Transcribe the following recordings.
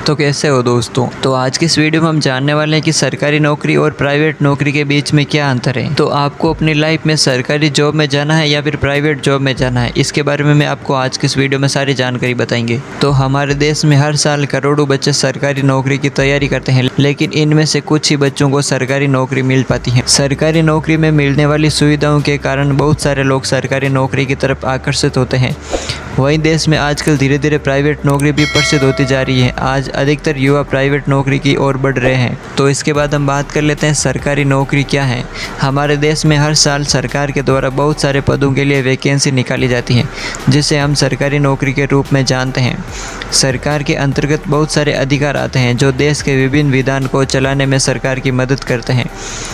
तो कैसे हो दोस्तों। तो आज की इस वीडियो में हम जानने वाले हैं कि सरकारी नौकरी और प्राइवेट नौकरी के बीच में क्या अंतर है। तो आपको अपनी लाइफ में सरकारी जॉब में जाना है या फिर प्राइवेट जॉब में जाना है, इसके बारे में मैं आपको आज की इस वीडियो में सारी जानकारी बताएंगे। तो हमारे देश में हर साल करोड़ों बच्चे सरकारी नौकरी की तैयारी करते हैं, लेकिन इनमें से कुछ ही बच्चों को सरकारी नौकरी मिल पाती है। सरकारी नौकरी में मिलने वाली सुविधाओं के कारण बहुत सारे लोग सरकारी नौकरी की तरफ आकर्षित होते हैं। वहीं देश में आजकल धीरे धीरे प्राइवेट नौकरी भी प्रसिद्ध होती जा रही है। आज अधिकतर युवा प्राइवेट नौकरी की ओर बढ़ रहे हैं। तो इसके बाद हम बात कर लेते हैं सरकारी नौकरी क्या है। हमारे देश में हर साल सरकार के द्वारा बहुत सारे पदों के लिए वैकेंसी निकाली जाती है, जिसे हम सरकारी नौकरी के रूप में जानते हैं। सरकार के अंतर्गत बहुत सारे अधिकार आते हैं जो देश के विभिन्न विधान को चलाने में सरकार की मदद करते हैं।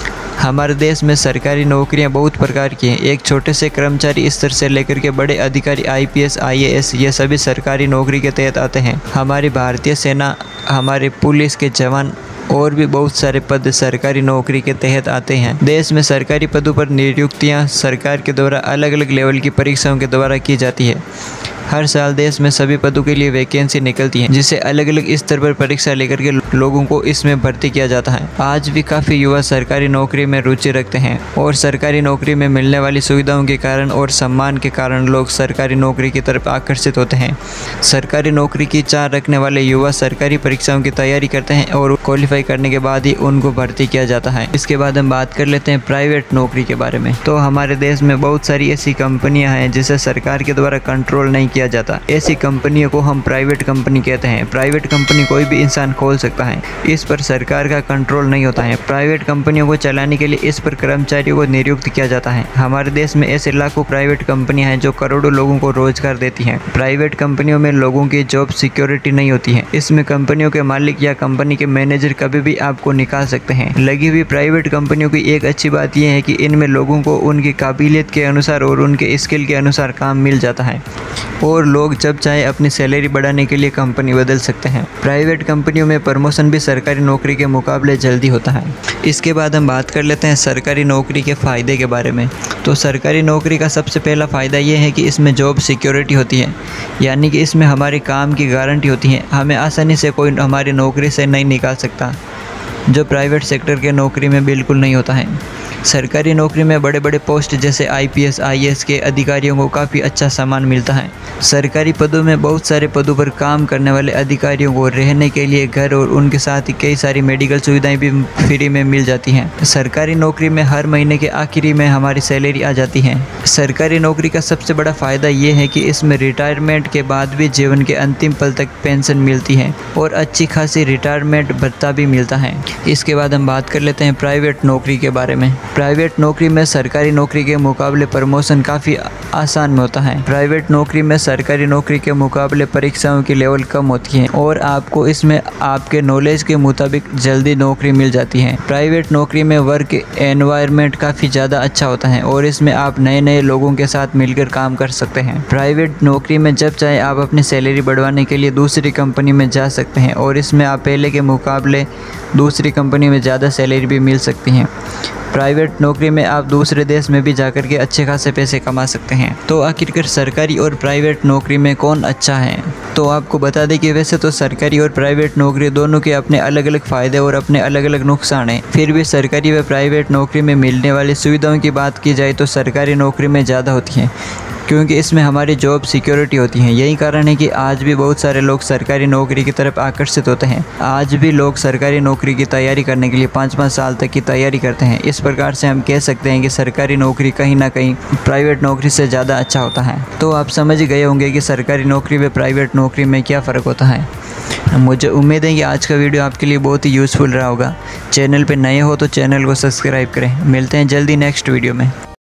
हमारे देश में सरकारी नौकरियां बहुत प्रकार की हैं। एक छोटे से कर्मचारी स्तर से लेकर के बड़े अधिकारी IPS, IAS ये सभी सरकारी नौकरी के तहत आते हैं। हमारी भारतीय सेना, हमारे पुलिस के जवान और भी बहुत सारे पद सरकारी नौकरी के तहत आते हैं। देश में सरकारी पदों पर नियुक्तियां सरकार के द्वारा अलग अलग लेवल की परीक्षाओं के द्वारा की जाती है। हर साल देश में सभी पदों के लिए वैकेंसी निकलती है, जिसे अलग अलग स्तर पर परीक्षा लेकर के लोगों को इसमें भर्ती किया जाता है। आज भी काफ़ी युवा सरकारी नौकरी में रुचि रखते हैं और सरकारी नौकरी में मिलने वाली सुविधाओं के कारण और सम्मान के कारण लोग सरकारी नौकरी की तरफ आकर्षित होते हैं। सरकारी नौकरी की चाह रखने वाले युवा सरकारी परीक्षाओं की तैयारी करते हैं और क्वालिफाई करने के बाद ही उनको भर्ती किया जाता है। इसके बाद हम बात कर लेते हैं प्राइवेट नौकरी के बारे में। तो हमारे देश में बहुत सारी ऐसी कंपनियां हैं जिसे सरकार के द्वारा कंट्रोल नहीं किया जाता। ऐसी कंपनियों को हम प्राइवेट कंपनी कहते हैं। प्राइवेट कंपनी कोई भी इंसान खोल सकता है, इस पर सरकार का कंट्रोल नहीं होता है। प्राइवेट कंपनियों को चलाने के लिए इस पर कर्मचारियों को नियुक्त किया जाता है। हमारे देश में ऐसे लाखों प्राइवेट कंपनियां हैं जो करोड़ों लोगों को रोजगार देती हैं। प्राइवेट कंपनियों में लोगों की जॉब सिक्योरिटी नहीं होती है। इसमें कंपनियों के मालिक या कंपनी के मैनेजर कभी भी आपको निकाल सकते हैं। लगी हुई प्राइवेट कंपनियों की एक अच्छी बात यह है कि इनमें लोगों को उनकी काबिलियत के अनुसार और उनके स्किल के अनुसार काम मिल जाता है और लोग जब चाहे अपनी सैलरी बढ़ाने के लिए कंपनी बदल सकते हैं। प्राइवेट कंपनियों में प्रमोशन भी सरकारी नौकरी के मुकाबले जल्दी होता है। इसके बाद हम बात कर लेते हैं सरकारी नौकरी के फ़ायदे के बारे में। तो सरकारी नौकरी का सबसे पहला फ़ायदा ये है कि इसमें जॉब सिक्योरिटी होती है, यानी कि इसमें हमारे काम की गारंटी होती है। हमें आसानी से कोई हमारी नौकरी से नहीं निकाल सकता, जो प्राइवेट सेक्टर के नौकरी में बिल्कुल नहीं होता है। सरकारी नौकरी में बड़े बड़े पोस्ट जैसे IPS, IAS के अधिकारियों को काफ़ी अच्छा सम्मान मिलता है। सरकारी पदों में बहुत सारे पदों पर काम करने वाले अधिकारियों को रहने के लिए घर और उनके साथ ही कई सारी मेडिकल सुविधाएं भी फ्री में मिल जाती हैं। सरकारी नौकरी में हर महीने के आखिरी में हमारी सैलरी आ जाती है। सरकारी नौकरी का सबसे बड़ा फ़ायदा ये है कि इसमें रिटायरमेंट के बाद भी जीवन के अंतिम पल तक पेंशन मिलती है और अच्छी खासी रिटायरमेंट भत्ता भी मिलता है। इसके बाद हम बात कर लेते हैं प्राइवेट नौकरी के बारे में। प्राइवेट नौकरी में सरकारी नौकरी के मुकाबले प्रमोशन काफ़ी आसान में होता है। प्राइवेट नौकरी में सरकारी नौकरी के मुकाबले परीक्षाओं की लेवल कम होती है और आपको इसमें आपके नॉलेज के मुताबिक जल्दी नौकरी मिल जाती है। प्राइवेट नौकरी में वर्क एनवायरनमेंट काफ़ी ज़्यादा अच्छा होता है और इसमें आप नए नए लोगों के साथ मिलकर काम कर सकते हैं। प्राइवेट नौकरी में जब चाहे आप अपनी सैलरी बढ़वाने के लिए दूसरी कंपनी में जा सकते हैं और इसमें आप पहले के मुकाबले दूसरी कंपनी में ज़्यादा सैलरी भी मिल सकती हैं। प्राइवेट नौकरी में आप दूसरे देश में भी जाकर के अच्छे खासे पैसे कमा सकते हैं। तो आखिरकार सरकारी और प्राइवेट नौकरी में कौन अच्छा है? तो आपको बता दें कि वैसे तो सरकारी और प्राइवेट नौकरी दोनों के अपने अलग अलग फ़ायदे और अपने अलग अलग नुकसान हैं। फिर भी सरकारी व प्राइवेट नौकरी में मिलने वाली सुविधाओं की बात की जाए तो सरकारी नौकरी में ज़्यादा होती हैं, क्योंकि इसमें हमारी जॉब सिक्योरिटी होती है। यही कारण है कि आज भी बहुत सारे लोग सरकारी नौकरी की तरफ आकर्षित होते हैं। आज भी लोग सरकारी नौकरी की तैयारी करने के लिए 5-5 साल तक की तैयारी करते हैं। इस प्रकार से हम कह सकते हैं कि सरकारी नौकरी कहीं ना कहीं प्राइवेट नौकरी से ज़्यादा अच्छा होता है। तो आप समझ गए होंगे कि सरकारी नौकरी व प्राइवेट नौकरी में क्या फ़र्क होता है। मुझे उम्मीद है कि आज का वीडियो आपके लिए बहुत ही यूज़फुल रहा होगा। चैनल पर नए हो तो चैनल को सब्सक्राइब करें। मिलते हैं जल्दी नेक्स्ट वीडियो में।